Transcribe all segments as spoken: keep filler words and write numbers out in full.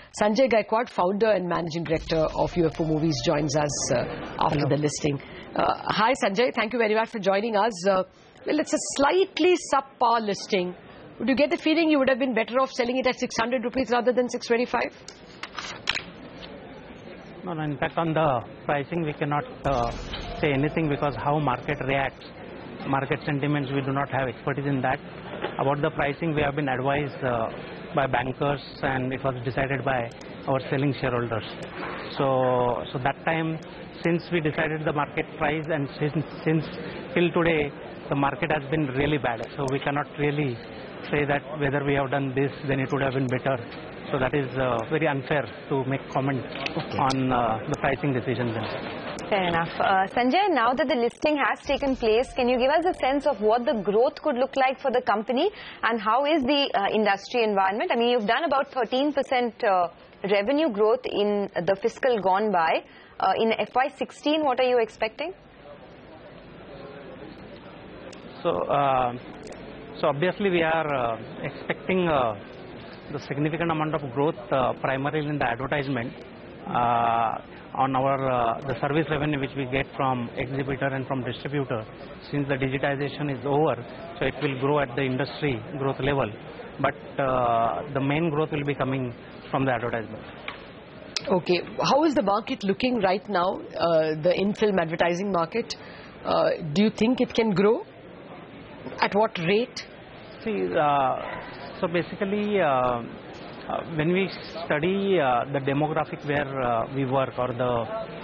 Sanjay Gaikwad, founder and managing director of U F O Movies, joins us uh, after Hello. the listing. Uh, hi Sanjay, thank you very much for joining us. Uh, well, it's a slightly subpar listing. Would you get the feeling you would have been better off selling it at six hundred rupees rather than six twenty-five? No, no, in fact on the pricing we cannot uh, say anything because how market reacts, market sentiments, we do not have expertise in that. About the pricing we have been advised uh, by bankers and it was decided by our selling shareholders. So, so that time since we decided the market price and since, since till today the market has been really bad. So we cannot really say that whether we have done this then it would have been better. So that is uh, very unfair to make comment okay. on uh, the pricing decisions. Fair enough. Uh, Sanjay, now that the listing has taken place, can you give us a sense of what the growth could look like for the company and how is the uh, industry environment? I mean, you've done about thirteen percent uh, revenue growth in the fiscal gone by. Uh, in F Y sixteen, what are you expecting? So, uh, so obviously we are uh, expecting uh, the significant amount of growth uh, primarily in the advertisement uh, on our uh, the service revenue which we get from exhibitor and from distributor. Since the digitization is over, so it will grow at the industry growth level, but uh, the main growth will be coming from the advertisement. Okay, how is the market looking right now, uh, the in-film advertising market? Uh, do you think it can grow? At what rate? See, uh, so basically uh, uh, when we study uh, the demographic where uh, we work or the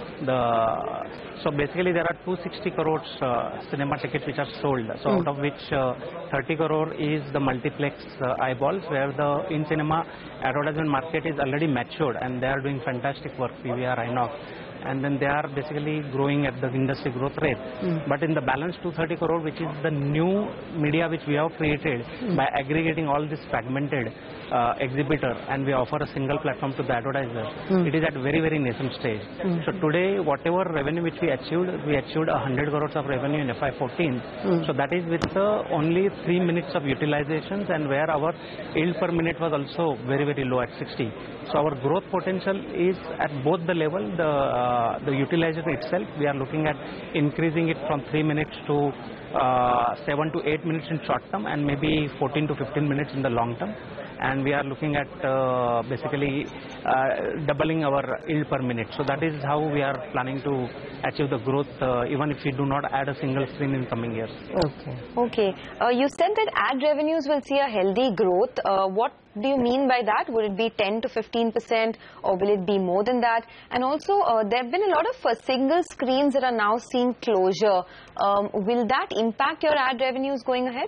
the so basically there are two hundred sixty crores uh, cinema tickets which are sold, so mm. out of which uh, thirty crore is the multiplex uh, eyeballs, where the in cinema advertisement market is already matured and they are doing fantastic work, P V R, INOX, and then they are basically growing at the industry growth rate. Mm. But in the balance two hundred thirty crore, which is the new media which we have created mm. by aggregating all this fragmented uh, exhibitor, and we offer a single platform to the advertisers. Mm. It is at very very nascent stage. Mm. So today whatever revenue which we achieved, we achieved one hundred crores of revenue in F Y fourteen. Mm. So that is with uh, only three minutes of utilizations, and where our yield per minute was also very very low at sixty. So our growth potential is at both the level, the uh, the utilization itself. We are looking at increasing it from three minutes to uh, seven to eight minutes in short term, and maybe fourteen to fifteen minutes in the long term. And we are looking at uh, basically uh, doubling our yield per minute. So that is how we are planning to achieve the growth, uh, even if we do not add a single screen in coming years. Okay. Okay. Uh, you said that ad revenues will see a healthy growth. Uh, what do you mean by that? Would it be ten to fifteen percent, or will it be more than that? And also, uh, there have been a lot of uh, single screens that are now seeing closure. Um, will that impact your ad revenues going ahead?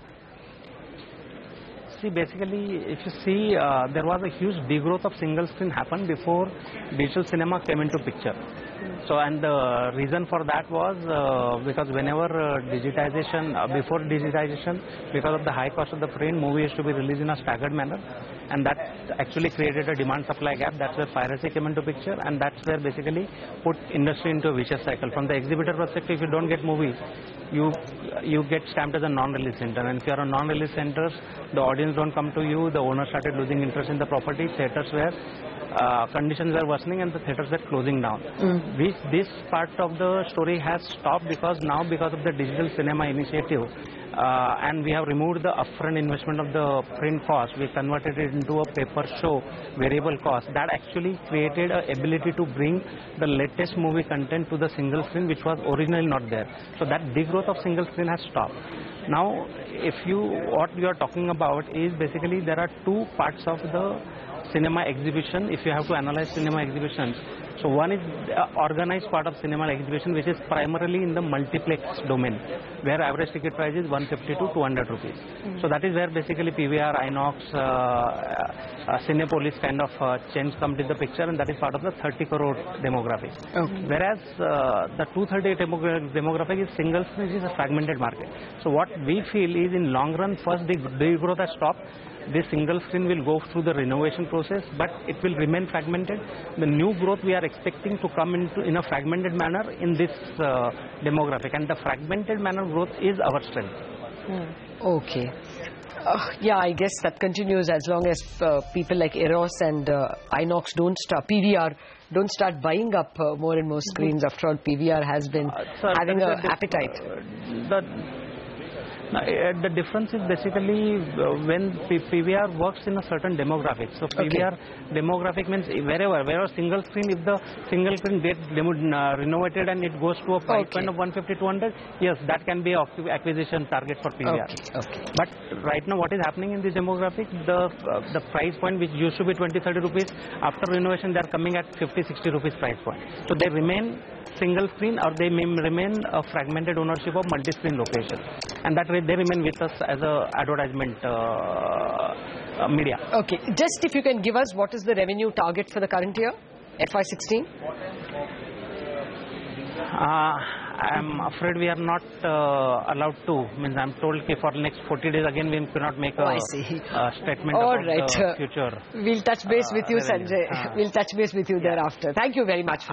See, basically, if you see, uh, there was a huge degrowth of single screen happened before digital cinema came into picture. So, and the reason for that was uh, because whenever uh, digitization, uh, before digitization, because of the high cost of the print, movie used to be released in a staggered manner, and that actually created a demand-supply gap. That's where piracy came into picture, and that's where basically put industry into a vicious cycle. From the exhibitor perspective, if you don't get movies, you you get stamped as a non-release center, and if you are a non-release center, the audience don't come to you, the owner started losing interest in the property, theaters were uh, conditions were worsening and the theaters were closing down. Mm. Which this part of the story has stopped because now because of the digital cinema initiative, uh, and we have removed the upfront investment of the print cost, we converted it into a paper show variable cost. That actually created an ability to bring the latest movie content to the single screen, which was originally not there. So that degrowth of single screen has stopped. Now, if you, what you are talking about is basically there are two parts of the cinema exhibition if you have to analyze cinema exhibitions. So one is the organized part of cinema exhibition, which is primarily in the multiplex domain, where average ticket price is one fifty to two hundred rupees. Mm-hmm. So that is where basically P V R, INOX, uh, uh, Cinepolis kind of uh, chains come to the picture, and that is part of the thirty crore demographic. Okay. Whereas uh, the two thirty demographic is single screen, which is a fragmented market. So what we feel is in long run, first the degrowth has stopped. This single screen will go through the renovation process, but it will remain fragmented. The new growth we are expecting to come into in a fragmented manner in this uh, demographic, and the fragmented manner growth is our strength. Hmm. Okay. Uh, yeah, I guess that continues as long as uh, people like Eros and uh, Inox don't start, P V R don't start buying up uh, more and more screens. After all, P V R has been Uh, sir, having the- an the- appetite. uh, The, no, uh, the difference is basically uh, when P- PVR works in a certain demographic. So P V R demographic means wherever, wherever single screen, if the single screen gets demo, uh, renovated and it goes to a price Okay. point of one fifty, two hundred, yes, that can be acqui- acquisition target for P V R. Okay, okay. But right now what is happening in this demographic, the uh, the price point which used to be twenty, thirty rupees, after renovation they are coming at fifty, sixty rupees price point. So they remain single screen or they may remain a fragmented ownership of multi-screen location. And that way they remain with us as a advertisement uh, uh, media. Okay, just if you can give us what is the revenue target for the current year, F Y sixteen? Uh, I'm afraid we are not uh, allowed to. Means I'm told okay, for next forty days again we cannot make a Oh, I see. uh, statement All about right. the future. We'll touch base Uh, with you, revenue. Sanjay. Uh, We'll touch base with you thereafter. Thank you very much.